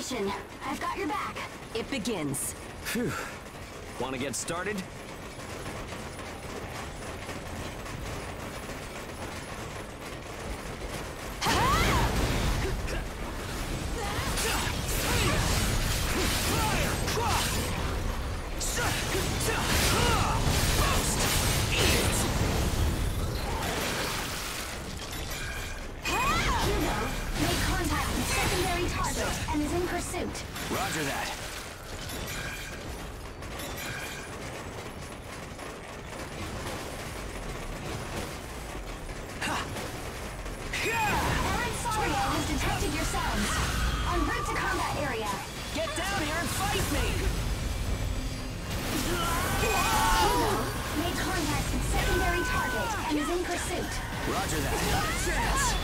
activation. I've got your back. It begins. Phew. Want to get started? And is in pursuit. Roger that. Soria has detected your sounds. En route to combat area. Get down here and fight me! Hugo made contact with secondary target and is in pursuit. Roger that. Not a chance.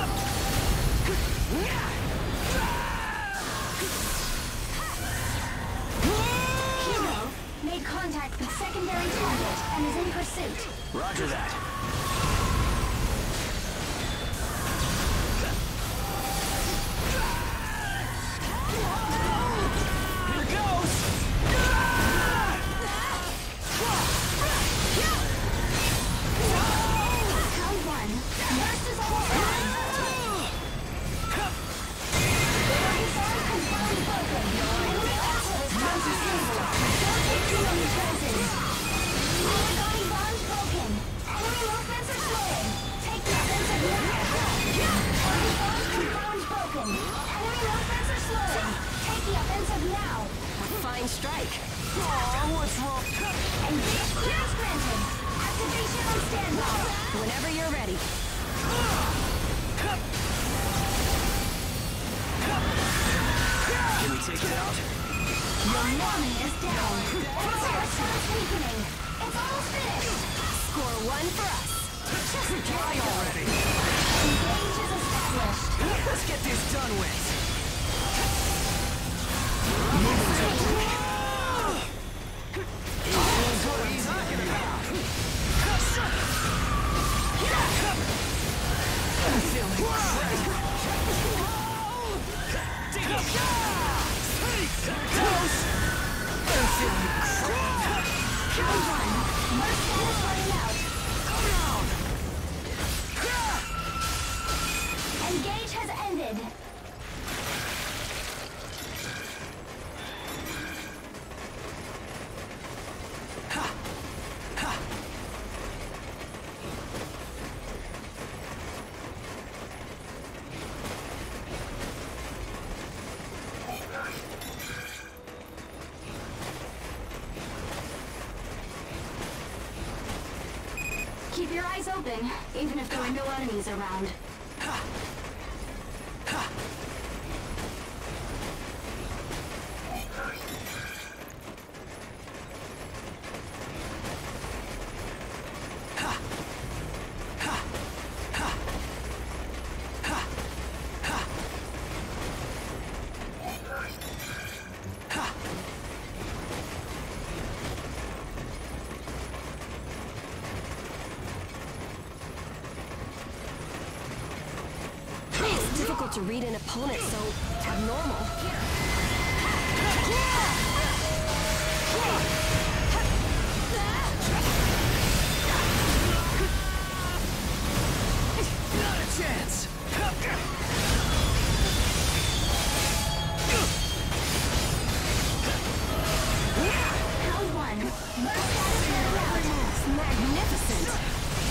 Made contact with secondary target and is in pursuit. Roger that. Here goes! Round one. First is all done. Confirmed broken. Enemy asset is found disabled. Don't take too many chances. Origami bonds broken. Enemy movements are slowing. Take the offensive now. Enemy bonds confirmed broken. Enemy movements are slowing. Take the offensive now. Fine strike. Oh, what's wrong? Engage clearance granted. Activation on standby. Whenever you're ready. Can we take it out? Your mommy is down. Its starts weakening. It's almost finished. Score one for us. Just Die already! engage is established. Let's get this done with. Engage has ended. Keep your eyes open, even if there are no enemies around. It's difficult to read an opponent so abnormal. Not a chance! Round one. Burst out of the round. Magnificent!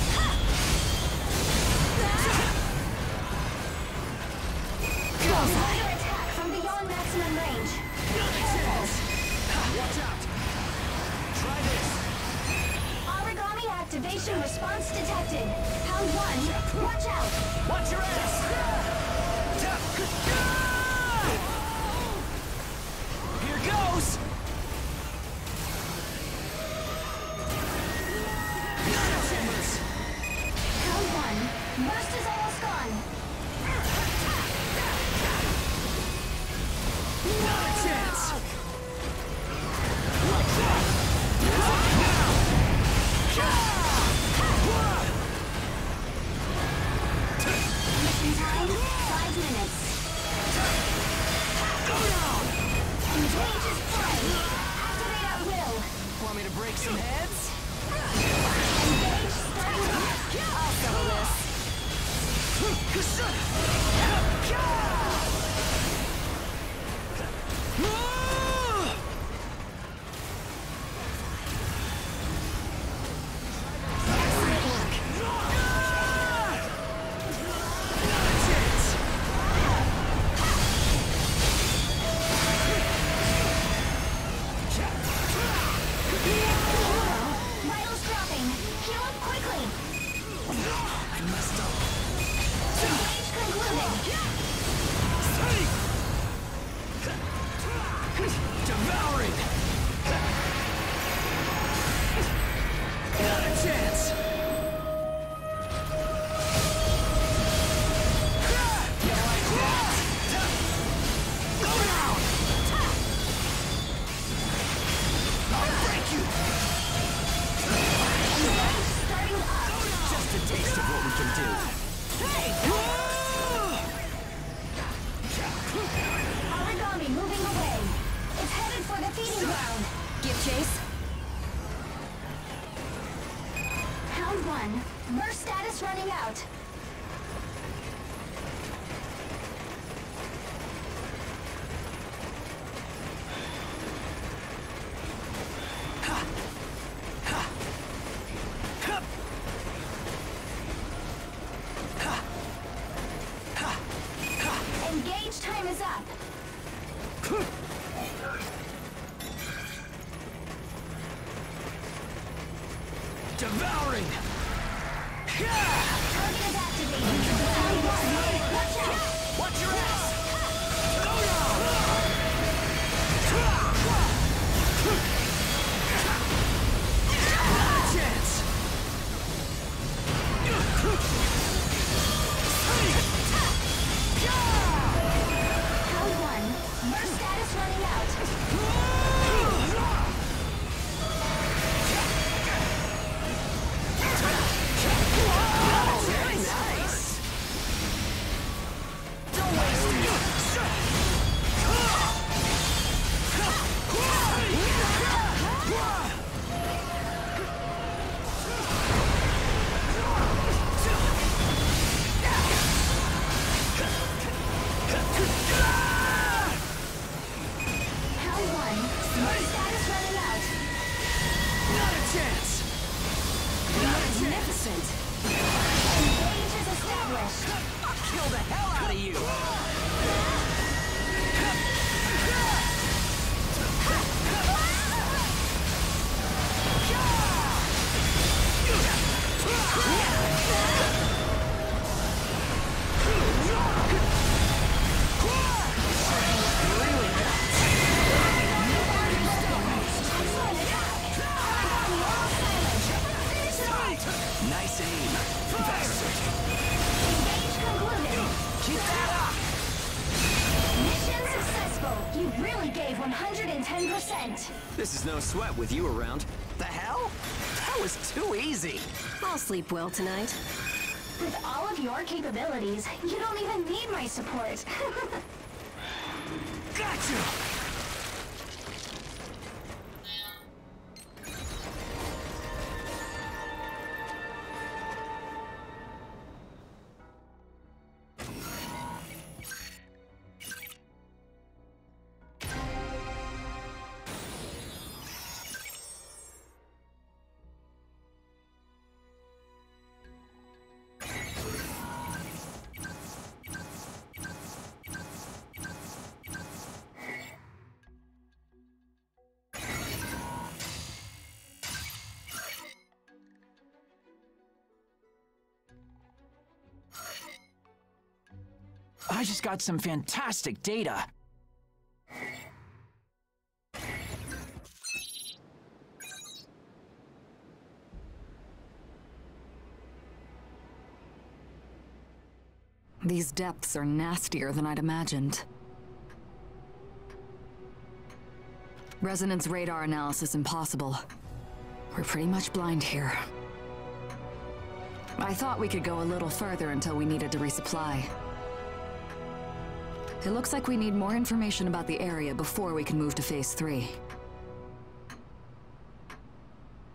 Under attack from beyond maximum range. Not a chance! Watch out! Try this! Origami activation response detected. Round one. Watch out. Watch your ass! Here goes! Not a chance! Round one. Burst is almost gone. Not a chance! Mission time, 5 minutes. Go now! some heads? Engage starting up. I'll settle this. Excellent work. Vitals dropping. Heal up quickly. I messed up. Engage concluded. Devouring! Not a chance! You like that? Go down! I'll break you! Engage starting up. Just a taste of what we can do. Origami moving away. It's headed for the feeding ground. Give chase. Round 1. Burst status running out. Engage time is up. Devouring! Target is activated. Round 1. Watch out. Watch your ass! Go down! Not a chance! Round 1. Burst status running out. Very nice! Don't waste it! Round 1. Burst status running out. Not a chance! Magnificent. Engage is established. I'll kill the hell out of you! Nice aim. Bastard. Engage concluded. Keep that up! Mission successful. You really gave 110%. This is no sweat with you around. The hell? That was too easy. I'll sleep well tonight. With all of your capabilities, you don't even need my support. Gotcha! I just got some fantastic data. These depths are nastier than I'd imagined. Resonance radar analysis impossible. We're pretty much blind here. I thought we could go a little further until we needed to resupply. It looks like we need more information about the area before we can move to Phase 3.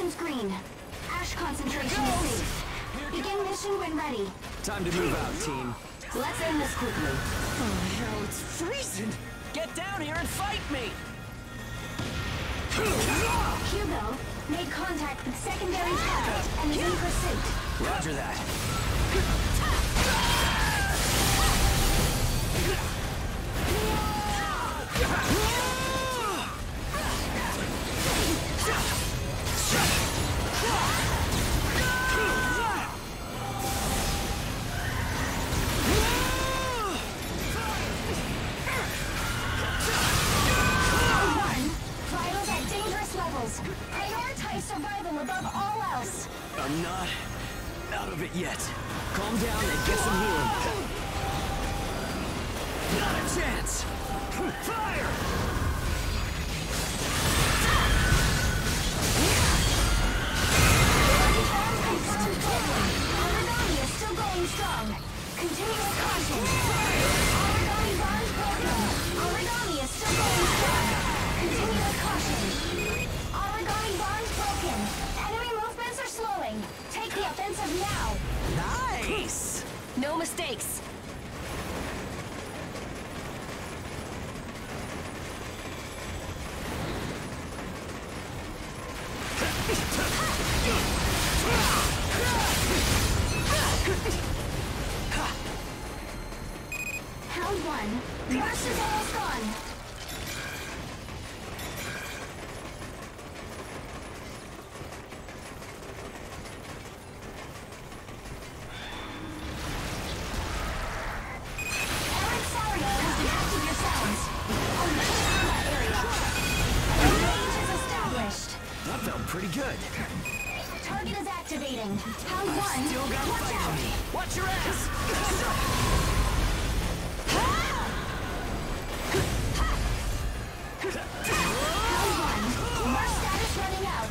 Positions green. Ash concentration is safe. Begin mission when ready. Time to move out, team. Let's end this quickly. Oh, hell, it's freezing! Get down here and fight me! Hugo made contact with secondary target and is in pursuit. Roger that. Vitals at dangerous levels. Prioritize survival above all else. I'm not out of it yet. Calm down and get some healing. Not a chance! Fire! Origami is still going strong. Continue with caution. Origami bond broken. Origami is still going strong. Continue with caution. Origami bond broken. Enemy movements are slowing. Take the offensive now. Nice! No mistakes. Round one. Burst is almost gone. Eric Sario has detected your sounds. Alert combat area. Range is established. That felt pretty good. Target is activating. Round one. Still got Watch fight out. on me. Watch your ass! Round one. Mark status running out.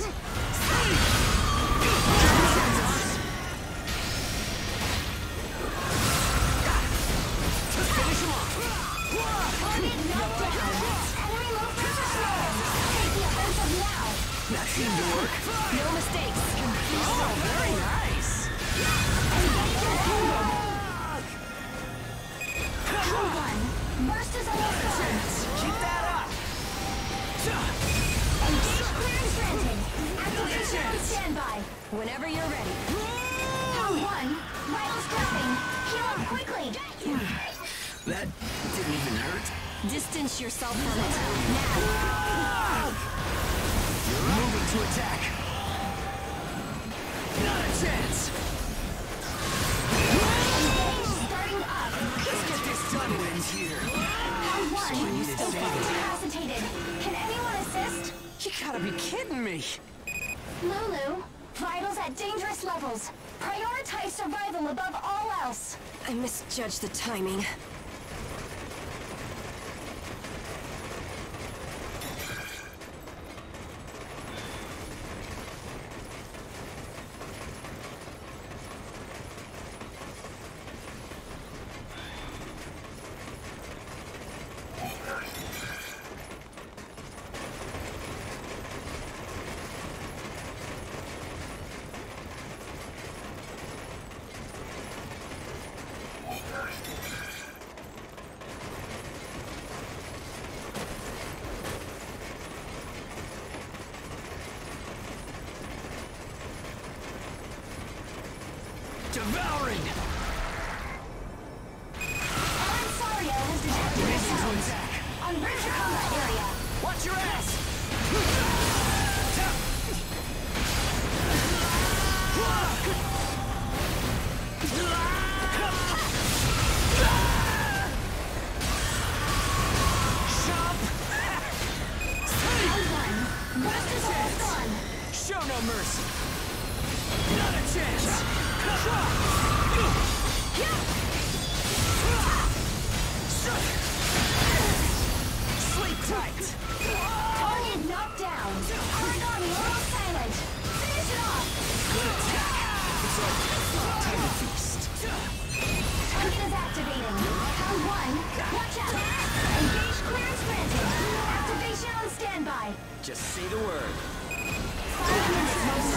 Finish him off! Target knocked down. Enemy movements are slowing. Take the offensive now. That seemed to work. No mistakes. Oh, very nice! Engage is ended. Round one. Burst is almost gone. Keep that up! Engage clearance granted. Activation on standby. Whenever you're ready. Round one. Vitals dropping. Heal up quickly. That didn't even hurt. Distance yourself from it. You're moving to attack. Not a chance! Engage starting up. Let's get this done in here. Round one. need to save it. Incapacitated. Can anyone assist? You gotta be kidding me! Lulu, vitals at dangerous levels. Prioritize survival above all else. I misjudged the timing. Devouring! Aaron Sario has detected your Mission to sounds. attack! On bridge combat area. Watch your ass! Round one. Burst is almost gone. Show no mercy! Not a chance! Sleep tight! Target knocked down. Origami almost silent. Finish it off. Good attack! It's over. Time to feast. Target is activating. Round one. Watch out. Engage clearance granted. Activation on standby. Just say the word. 5 minutes most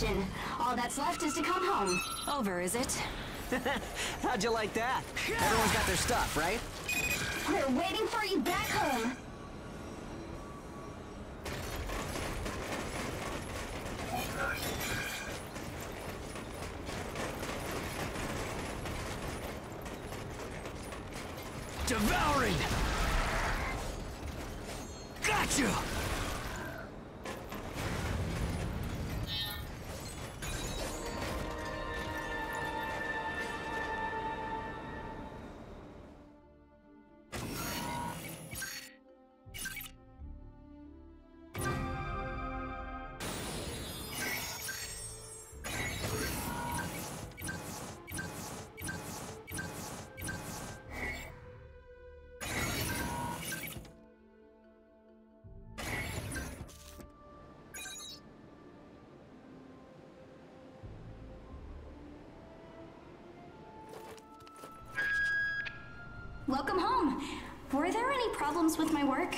mission. All that's left is to come home. Over, is it? How'd you like that? Everyone's got their stuff, right? We're waiting for you back home. Devouring! Gotcha! Welcome home. Were there any problems with my work?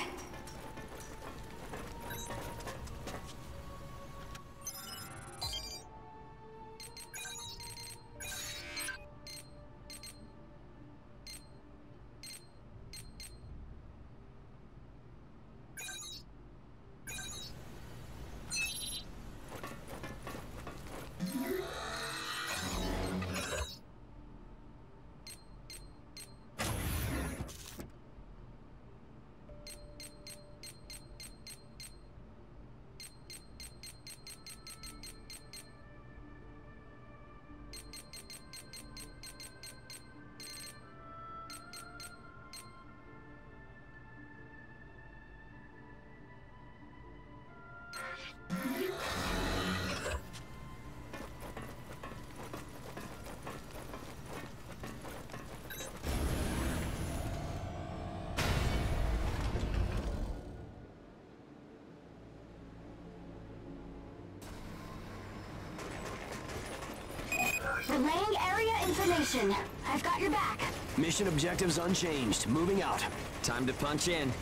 Relaying area information. I've got your back. Mission objectives unchanged. Moving out. Time to punch in.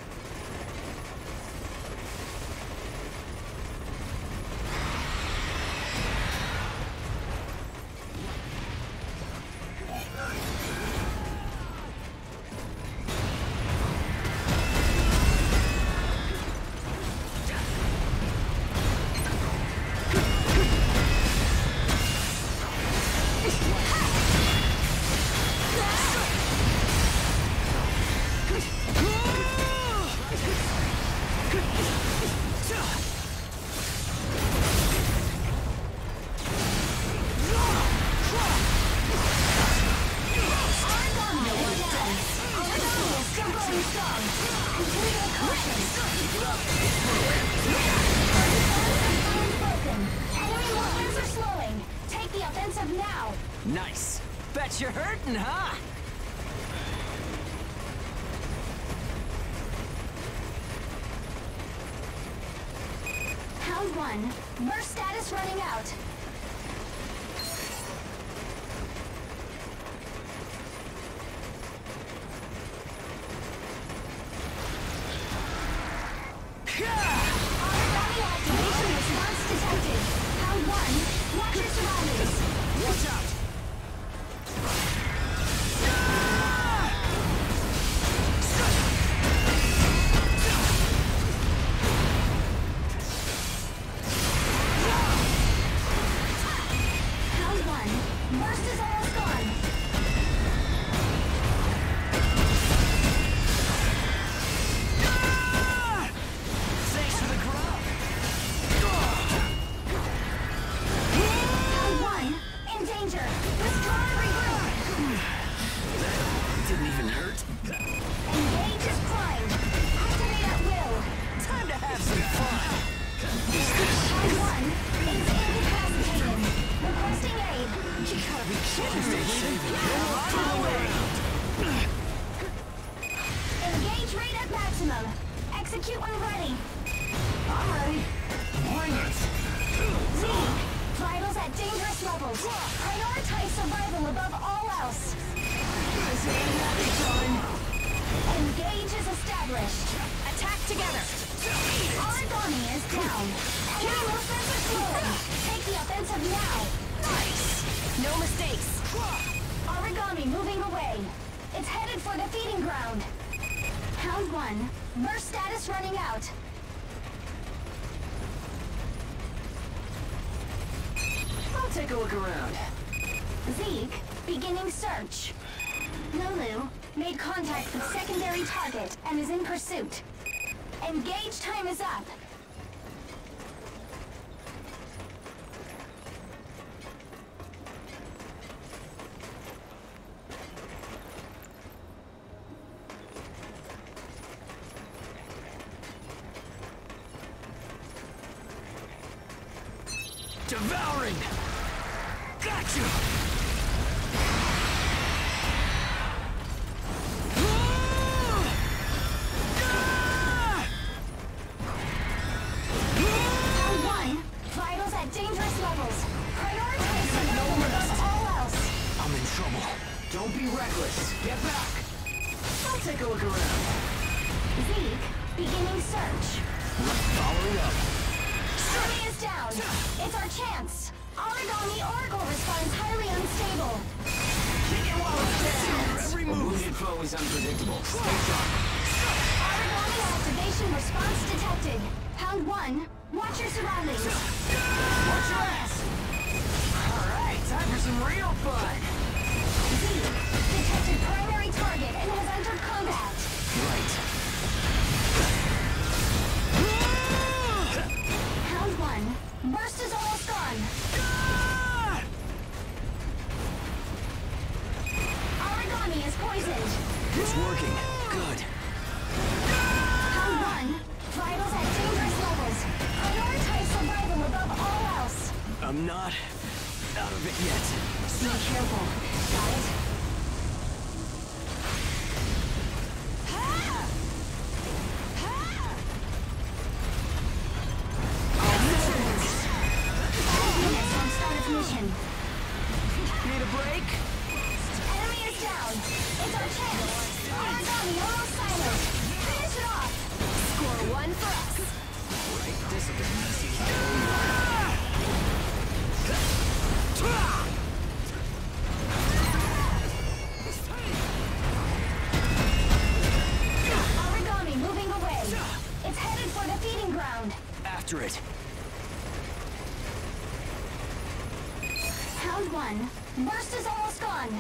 Nice. Bet you're hurting, huh? Round 1. Burst status running out. Automatic activation response detected. Round 1. Watch your surroundings. Watch out! Engage rate at maximum. Execute when ready. I'm ready. Bring it. Z. Vitals at dangerous levels. Prioritize survival above all else. This ain't happy time. Engage is established. Attack together. Origami is down. Enemy movements are slowing. Take the offensive. defensive now. Nice! No mistakes. Origami moving away. It's headed for the feeding ground. Round 1. Burst status running out. I'll take a look around. Zeke, beginning search. Lulu made contact with secondary target and is in pursuit. Engage time is up. Devouring! Gotcha! Round 1. Vitals at dangerous levels. Prioritize survival above all else. I'm in trouble. Don't be reckless. Get back. I'll take a look around. Zeke, beginning search. Following up. Enemy is down. It's our chance. Origami Oracle responds highly unstable. Kick it while it's down. Every move. Wounded foe is unpredictable. Stay sharp. Origami activation response detected. Round 1. Watch your surroundings. Watch your ass. All right, time for some real fun. Zeke detected primary target and has entered combat. Right. Round 1. Burst is almost gone. Origami is poisoned. It's working. Good. Round 1. Vitals at dangerous levels. Prioritize survival above all else. I'm not out of it yet. Be careful. Got it? All units on start of mission. Need a break? Enemy is down. It's our chance. Origami almost silent. Finish it off. Score 1 for us. Right discipline. Origami moving away. It's headed for the feeding ground. After it. Round 1. Burst is almost gone.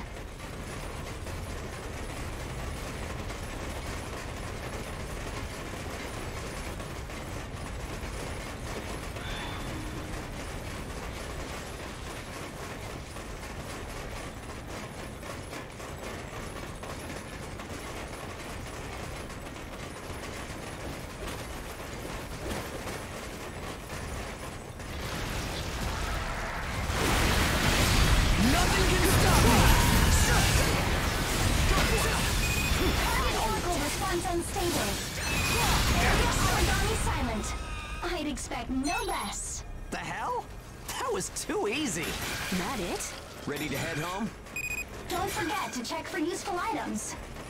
Nothing can stop me! Target Oracle response unstable. Origami silent. I'd expect no less. The hell? That was too easy. That it? Ready to head home? Don't forget to check for useful items.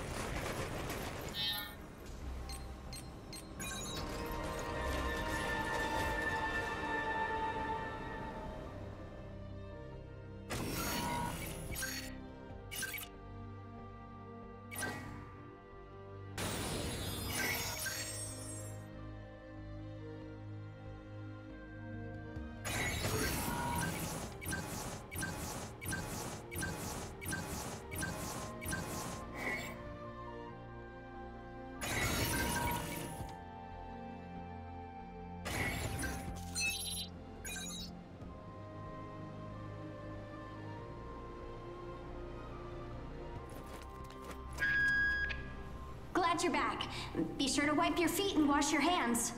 Glad you're back. Be sure to wipe your feet and wash your hands.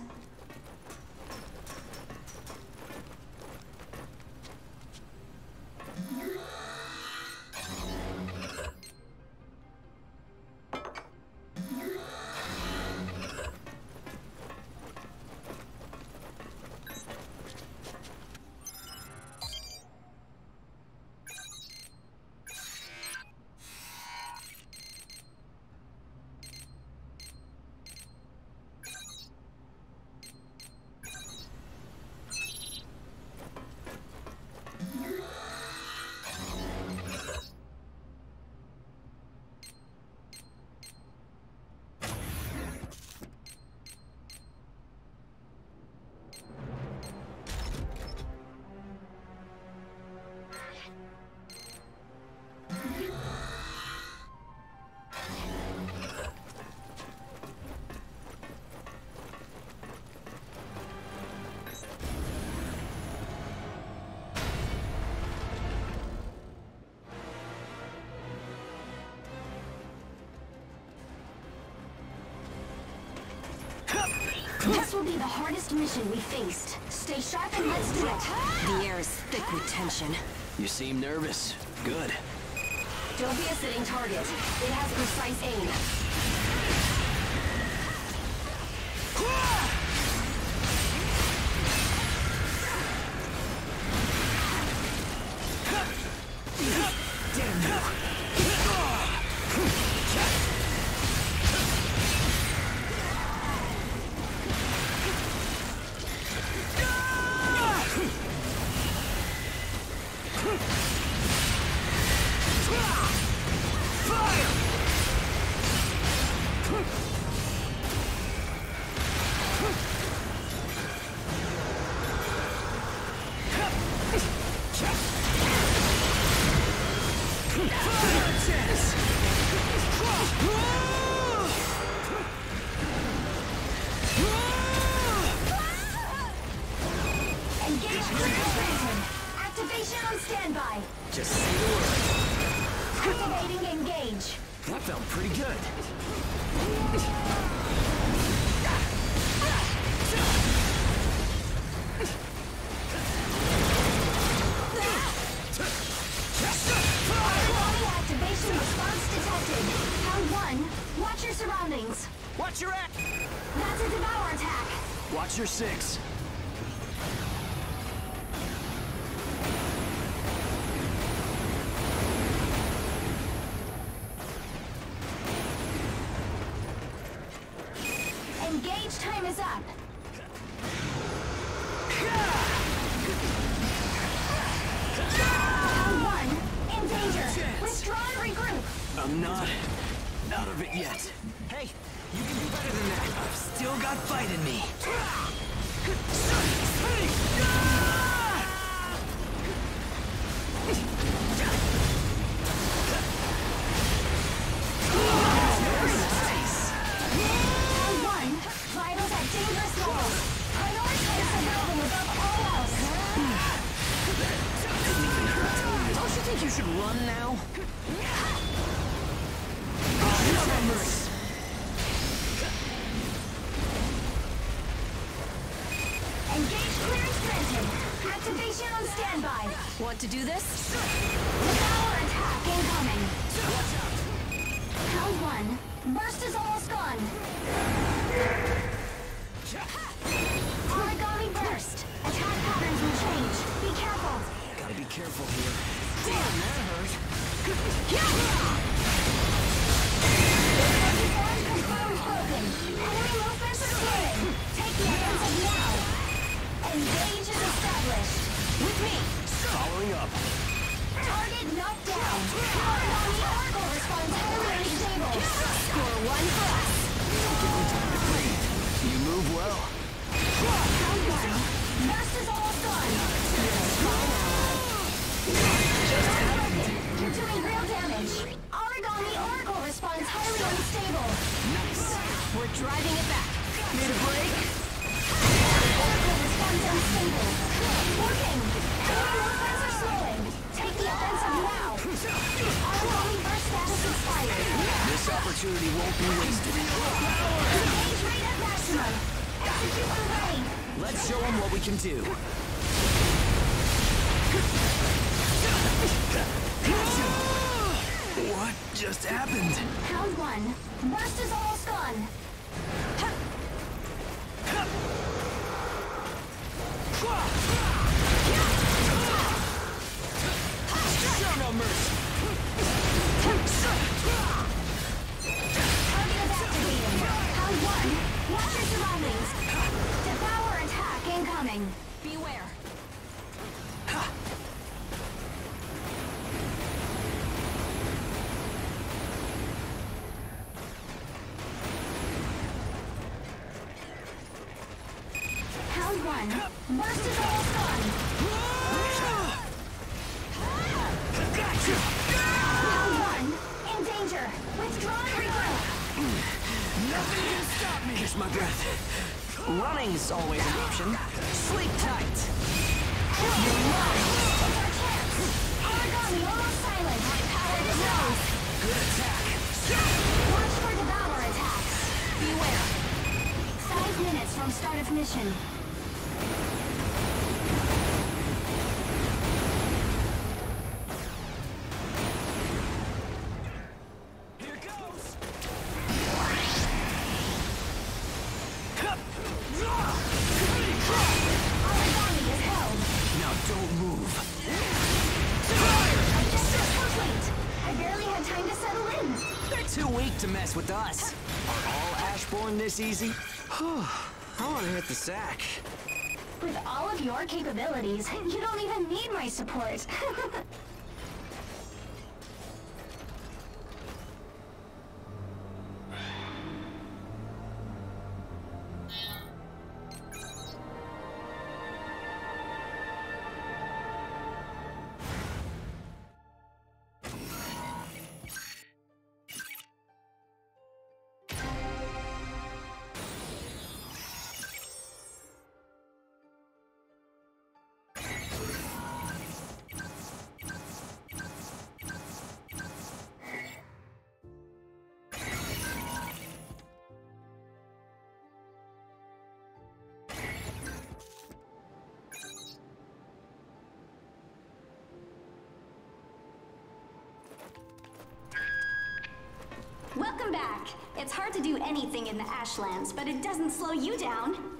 be the hardest mission we faced. Stay sharp and let's do it. The air is thick with tension. You seem nervous. Good. Don't be a sitting target. It has precise aim. Engage clear. Activation on standby. Just say the word. Activating engage. That felt pretty good. Body activation response detected. Round 1. Watch your surroundings. Watch your act. That's a devour attack. Watch your 6. Engage time is up. Round 1. In danger. Withdraw and regroup. I'm not out of it yet. Hey, you can do better than that. I've still got fight in me. Round 1. Vitals at dangerous levels. Prioritize survival above all else. Don't you think you should run now? Engage clearance granted. Activation on standby. Want to do this? Devour attack incoming. Round 1. Burst is almost gone. Origami burst. Attack patterns will change. Be careful. Gotta be careful here. Damn, that hurt. Form confirmed broken. Enemy movements are slowing. Take the offensive now. Engage is established. With me! Following up. Target knocked down. Origami Oracle responds highly unstable. Score 1 for us! You move well. Round 1. Burst is almost gone. You're doing real damage. Origami Oracle responds highly unstable. Nice. We're driving it back. Need a break? Oracle responds unstable. Working. Enemy movements are slowing. Take the offensive now. Origami burst status expired. This opportunity won't be wasted. Engage rate at maximum. Execute when ready. Let's show them what we can do. What just happened? Round 1. Burst is almost gone. Show no mercy. Target is activated. Round 1. Watch your surroundings. Devour attack incoming. Beware! Round 1. Burst is almost gone. Round 1. In danger. Withdraw and regroup. Nothing can stop me. Here's my breath. Running's always an option. Sleep tight. You're lost. It's our chance. Origami almost silent. Power is nose. Good attack. Watch for devour attacks. Beware! 5 minutes from start of mission. position. Here goes! Origami is held. Now don't move. Objective complete. I barely had time to settle in. They're too weak to mess with us. Are all Ashborn this easy? I want to hit the sack. With all of your capabilities, you don't even need my support. Welcome back. It's hard to do anything in the Ashlands, but it doesn't slow you down.